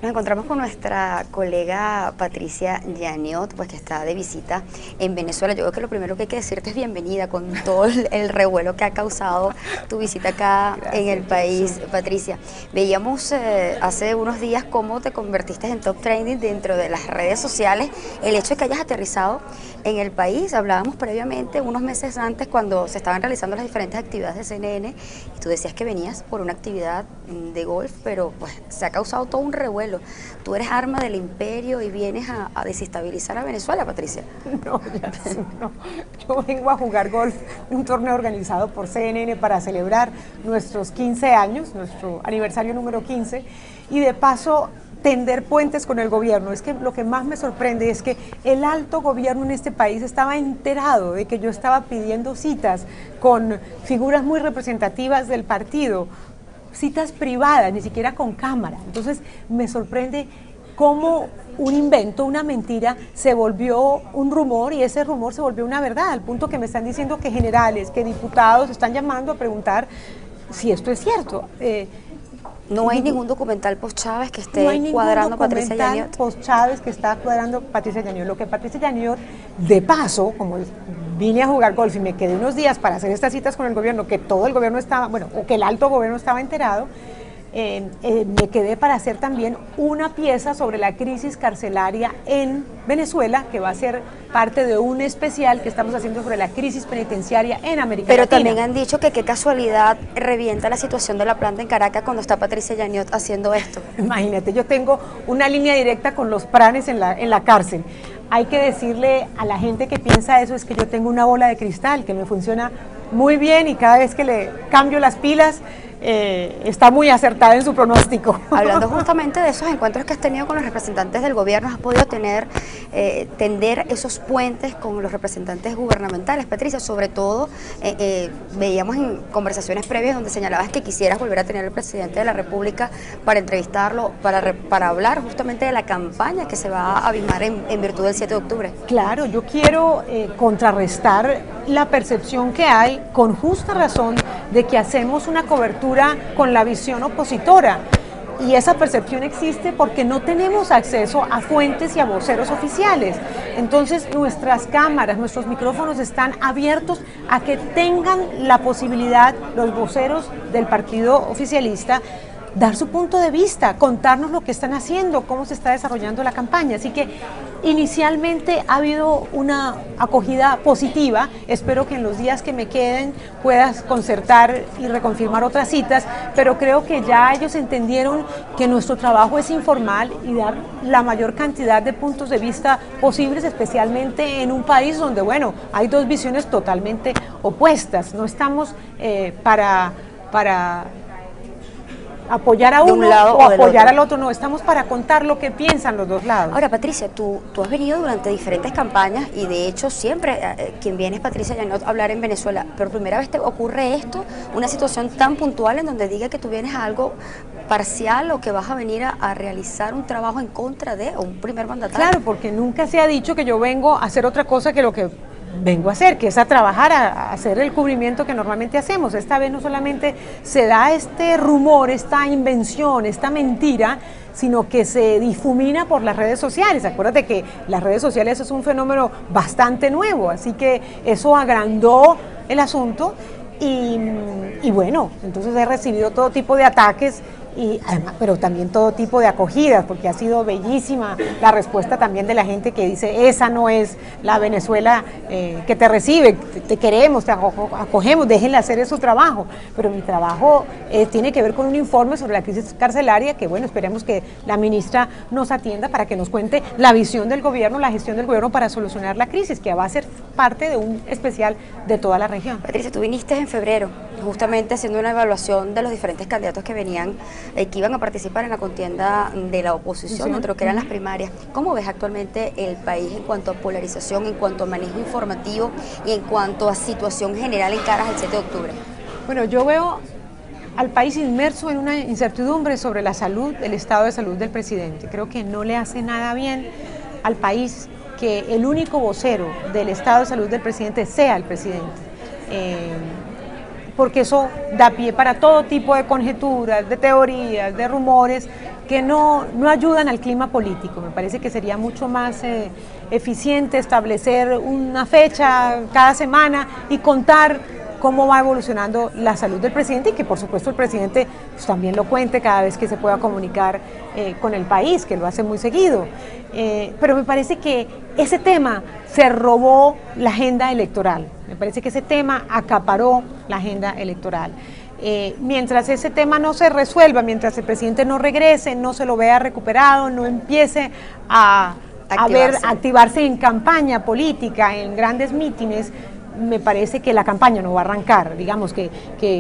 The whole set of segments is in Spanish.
Nos encontramos con nuestra colega Patricia Yaniot, pues que está de visita en Venezuela. Yo creo que lo primero que hay que decirte es bienvenida con todo el revuelo que ha causado tu visita acá en el país, Patricia. Veíamos hace unos días cómo te convertiste en top trending dentro de las redes sociales. El hecho de que hayas aterrizado en el país, hablábamos previamente, unos meses antes, cuando se estaban realizando las diferentes actividades de CNN, y tú decías que venías por una actividad de golf, pero pues se ha causado todo un revuelo. Tú eres arma del imperio y vienes a desestabilizar a Venezuela, Patricia. No, no. Yo vengo a jugar golf, un torneo organizado por CNN para celebrar nuestros 15 años, nuestro aniversario número 15, y de paso tender puentes con el gobierno. Es que lo que más me sorprende es que el alto gobierno en este país estaba enterado de que yo estaba pidiendo citas con figuras muy representativas del partido, citas privadas, ni siquiera con cámara. Entonces me sorprende cómo un invento, una mentira, se volvió un rumor y ese rumor se volvió una verdad, al punto que me están diciendo que generales, que diputados están llamando a preguntar si esto es cierto. No hay ningún documental post-Chávez que esté cuadrando Patricia Yaniot. Post-Chávez que está cuadrando Patricia Yaniot. Lo que Patricia Yaniot, de paso, como vine a jugar golf y me quedé unos días para hacer estas citas con el gobierno, que todo el gobierno estaba, bueno, o que el alto gobierno estaba enterado, me quedé para hacer también una pieza sobre la crisis carcelaria en Venezuela, que va a ser parte de un especial que estamos haciendo sobre la crisis penitenciaria en América Latina. Pero también han dicho que qué casualidad revienta la situación de la planta en Caracas cuando está Patricia Yaniot haciendo esto. Imagínate, yo tengo una línea directa con los pranes en la cárcel. Hay que decirle a la gente que piensa eso, es que yo tengo una bola de cristal que me funciona muy bien y cada vez que le cambio las pilas, está muy acertada en su pronóstico. Hablando justamente de esos encuentros que has tenido con los representantes del gobierno, ¿has podido tender esos puentes con los representantes gubernamentales? Patricia, sobre todo, veíamos en conversaciones previas donde señalabas que quisieras volver a tener al presidente de la República para entrevistarlo, para hablar justamente de la campaña que se va a avivar en virtud del 7 de octubre. Claro, yo quiero contrarrestar la percepción que hay, con justa razón, de que hacemos una cobertura con la visión opositora. Y esa percepción existe porque no tenemos acceso a fuentes y a voceros oficiales. Entonces nuestras cámaras, nuestros micrófonos están abiertos a que tengan la posibilidad los voceros del partido oficialista dar su punto de vista, contarnos lo que están haciendo, cómo se está desarrollando la campaña. Así que inicialmente ha habido una acogida positiva. Espero que en los días que me queden puedas concertar y reconfirmar otras citas, pero creo que ya ellos entendieron que nuestro trabajo es informal y dar la mayor cantidad de puntos de vista posibles, especialmente en un país donde, bueno, hay dos visiones totalmente opuestas. No estamos para apoyar a uno o apoyar al otro, no, estamos para contar lo que piensan los dos lados. Ahora, Patricia, tú has venido durante diferentes campañas y de hecho siempre quien viene es Patricia Yaniot a hablar en Venezuela, pero primera vez te ocurre esto, una situación tan puntual en donde diga que tú vienes a algo parcial o que vas a venir a realizar un trabajo en contra de un primer mandatario. Claro, porque nunca se ha dicho que yo vengo a hacer otra cosa que lo que vengo a hacer, que es a trabajar, a hacer el cubrimiento que normalmente hacemos. Esta vez no solamente se da este rumor, esta invención, esta mentira, sino que se difumina por las redes sociales. Acuérdate que las redes sociales es un fenómeno bastante nuevo, así que eso agrandó el asunto y bueno, entonces he recibido todo tipo de ataques y además, pero también todo tipo de acogidas, porque ha sido bellísima la respuesta también de la gente que dice, esa no es la Venezuela que te recibe, te queremos, te acogemos, déjenle hacer su trabajo. Pero mi trabajo tiene que ver con un informe sobre la crisis carcelaria, que bueno, esperemos que la ministra nos atienda para que nos cuente la visión del gobierno, la gestión del gobierno para solucionar la crisis, que va a ser parte de un especial de toda la región. Patricia, tú viniste en febrero, justamente haciendo una evaluación de los diferentes candidatos que venían, que iban a participar en la contienda de la oposición, dentro de lo que eran las primarias. ¿Cómo ves actualmente el país en cuanto a polarización, en cuanto a manejo informativo y en cuanto a situación general en caras al 7 de octubre? Bueno, yo veo al país inmerso en una incertidumbre sobre la salud, el estado de salud del presidente. Creo que no le hace nada bien al país que el único vocero del estado de salud del presidente sea el presidente. Porque eso da pie para todo tipo de conjeturas, de teorías, de rumores, que no ayudan al clima político. Me parece que sería mucho más eficiente establecer una fecha cada semana y contar cómo va evolucionando la salud del presidente y que por supuesto el presidente pues, también lo cuente cada vez que se pueda comunicar con el país, que lo hace muy seguido. Pero me parece que ese tema se robó la agenda electoral, me parece que ese tema acaparó la agenda electoral. Mientras ese tema no se resuelva, mientras el presidente no regrese, no se lo vea recuperado, no empiece a activarse en campaña política, en grandes mítines, me parece que la campaña no va a arrancar, digamos que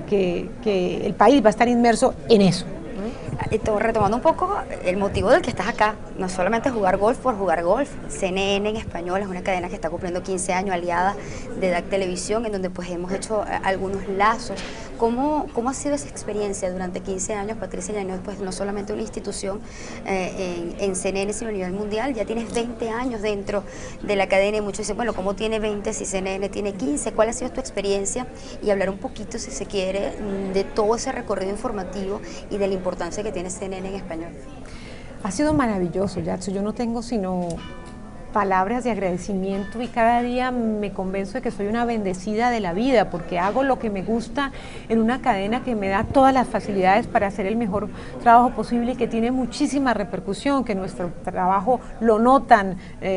el país va a estar inmerso en eso. Retomando un poco el motivo del que estás acá, no solamente jugar golf por jugar golf. CNN en español es una cadena que está cumpliendo 15 años, aliada de DAC Televisión, en donde pues hemos hecho algunos lazos. ¿Cómo ha sido esa experiencia durante 15 años, Patricia Yáñez? Pues no solamente una institución en CNN, sino a nivel mundial. Ya tienes 20 años dentro de la cadena y muchos dicen, bueno, ¿cómo tiene 20 si CNN tiene 15? ¿Cuál ha sido tu experiencia? Y hablar un poquito, si se quiere, de todo ese recorrido informativo y de la importancia que tiene CNN en español. Ha sido maravilloso, Yatsu. Yo no tengo sino palabras de agradecimiento y cada día me convenzo de que soy una bendecida de la vida porque hago lo que me gusta en una cadena que me da todas las facilidades para hacer el mejor trabajo posible y que tiene muchísima repercusión, que nuestro trabajo lo notan,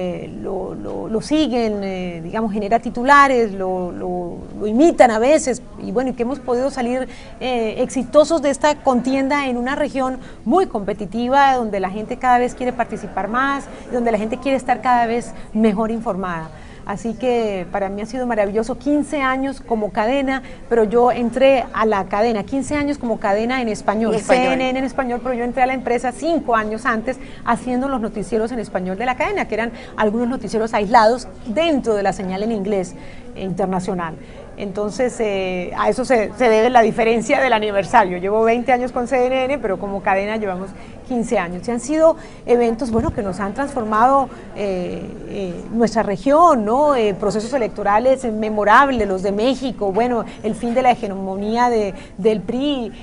lo siguen, digamos, genera titulares, lo imitan a veces y bueno, y que hemos podido salir exitosos de esta contienda en una región muy competitiva donde la gente cada vez quiere participar más, donde la gente quiere estar cada vez mejor informada. Así que para mí ha sido maravilloso, 15 años como cadena, pero yo entré a la cadena, 15 años como cadena en español, CNN en español, pero yo entré a la empresa 5 años antes haciendo los noticieros en español de la cadena, que eran algunos noticieros aislados dentro de la señal en inglés internacional. Entonces, a eso se debe la diferencia del aniversario. Llevo 20 años con CNN, pero como cadena llevamos 15 años. Y han sido eventos, bueno, que nos han transformado nuestra región, ¿no? Procesos electorales memorables, los de México, bueno, el fin de la hegemonía del PRI,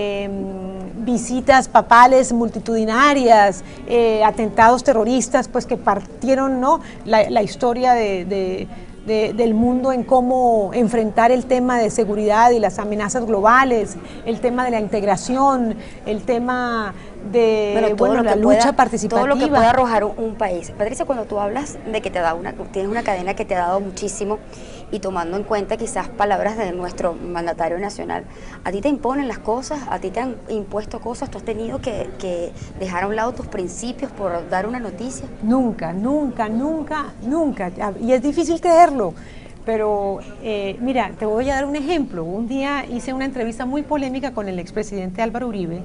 visitas papales multitudinarias, atentados terroristas, pues que partieron, ¿no? la historia del mundo en cómo enfrentar el tema de seguridad y las amenazas globales, el tema de la integración, el tema de la lucha participativa. Todo lo que puede arrojar un país. Patricia, cuando tú hablas de que tienes una cadena que te ha dado muchísimo y tomando en cuenta quizás palabras de nuestro mandatario nacional, ¿a ti te imponen las cosas? ¿A ti te han impuesto cosas? ¿Tú has tenido que dejar a un lado tus principios por dar una noticia? Nunca, nunca, nunca, nunca. Y es difícil creerlo. Pero mira, te voy a dar un ejemplo. Un día hice una entrevista muy polémica con el expresidente Álvaro Uribe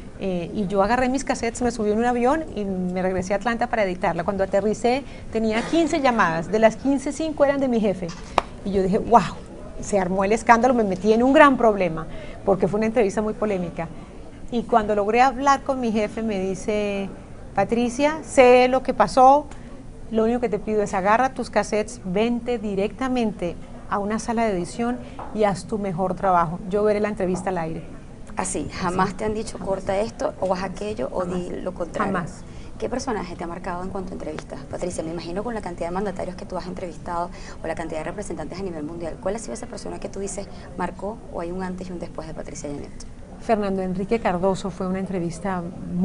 y yo agarré mis cassettes, me subí en un avión y me regresé a Atlanta para editarla. Cuando aterricé tenía 15 llamadas, de las 15, 5 eran de mi jefe. Y yo dije, wow, se armó el escándalo, me metí en un gran problema porque fue una entrevista muy polémica. Y cuando logré hablar con mi jefe me dice, Patricia, sé lo que pasó. Lo único que te pido es agarra tus cassettes, vente directamente a una sala de edición y haz tu mejor trabajo. Yo veré la entrevista al aire. Así, jamás te han dicho corta esto o haz aquello jamás. O di lo contrario. Jamás. ¿Qué personaje te ha marcado en cuanto a entrevistas? Patricia, me imagino con la cantidad de mandatarios que tú has entrevistado o la cantidad de representantes a nivel mundial. ¿Cuál ha sido esa persona que tú dices marcó o hay un antes y un después de Patricia Yáñez? Fernando Enrique Cardoso fue una entrevista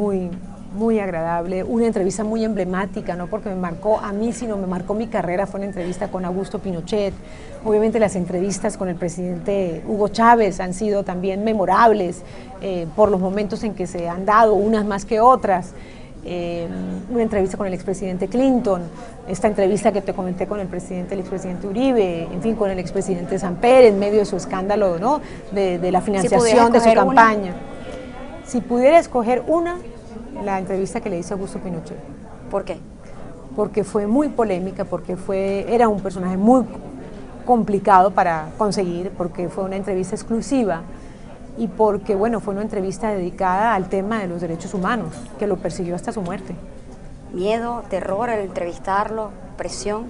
muy agradable, una entrevista muy emblemática, no porque me marcó a mí, sino me marcó mi carrera. Fue una entrevista con Augusto Pinochet. Obviamente las entrevistas con el presidente Hugo Chávez han sido también memorables por los momentos en que se han dado, unas más que otras. Una entrevista con el expresidente Clinton, esta entrevista que te comenté con el expresidente Uribe, en fin, con el expresidente Samper en medio de su escándalo, ¿no? de la financiación de su campaña. Si pudiera escoger una, la entrevista que le hice a Augusto Pinochet. ¿Por qué? Porque fue muy polémica, porque era un personaje muy complicado para conseguir, porque fue una entrevista exclusiva y porque, bueno, fue una entrevista dedicada al tema de los derechos humanos, que lo persiguió hasta su muerte. ¿Miedo, terror al entrevistarlo, presión?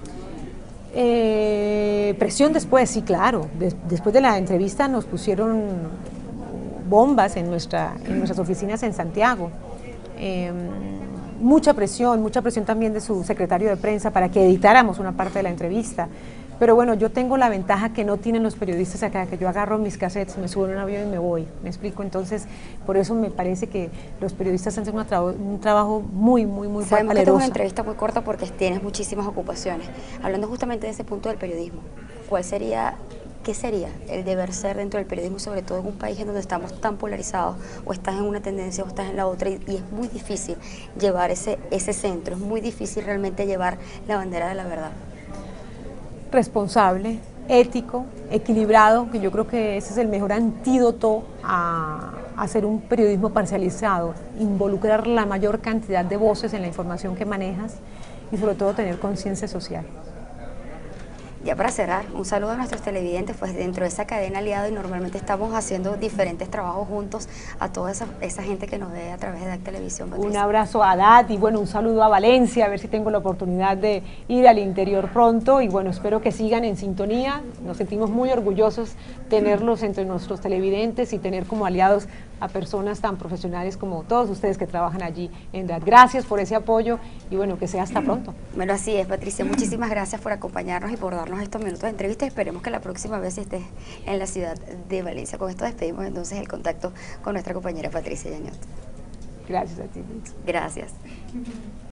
Presión después, sí, claro. Después de la entrevista nos pusieron bombas en nuestras oficinas en Santiago. mucha presión también de su secretario de prensa para que editáramos una parte de la entrevista. Pero bueno, yo tengo la ventaja que no tienen los periodistas acá, que yo agarro mis cassettes, me subo en un avión y me voy, ¿me explico? Entonces, por eso me parece que los periodistas hacen un trabajo muy Sabemos que esta es una entrevista muy corta porque tienes muchísimas ocupaciones. Hablando justamente de ese punto del periodismo, ¿qué sería el deber ser dentro del periodismo, sobre todo en un país en donde estamos tan polarizados, o estás en una tendencia o estás en la otra, y es muy difícil llevar ese centro, es muy difícil realmente llevar la bandera de la verdad? Responsable, ético, equilibrado, que yo creo que ese es el mejor antídoto a hacer un periodismo parcializado, involucrar la mayor cantidad de voces en la información que manejas y sobre todo tener conciencia social. Ya para cerrar, un saludo a nuestros televidentes, pues dentro de esa cadena aliada, y normalmente estamos haciendo diferentes trabajos juntos, a toda esa gente que nos ve a través de DAC Televisión. Patricia. Un abrazo a DAT y bueno, un saludo a Valencia, a ver si tengo la oportunidad de ir al interior pronto, y bueno, espero que sigan en sintonía. Nos sentimos muy orgullosos tenerlos entre nuestros televidentes y tener como aliados a personas tan profesionales como todos ustedes que trabajan allí en DAT. Gracias por ese apoyo y bueno, que sea hasta pronto. Bueno, así es, Patricia, muchísimas gracias por acompañarnos y por darnos estos minutos de entrevista. Esperemos que la próxima vez estés en la ciudad de Valencia. Con esto despedimos entonces el contacto con nuestra compañera Patricia Yaniot. Gracias a ti. Gracias.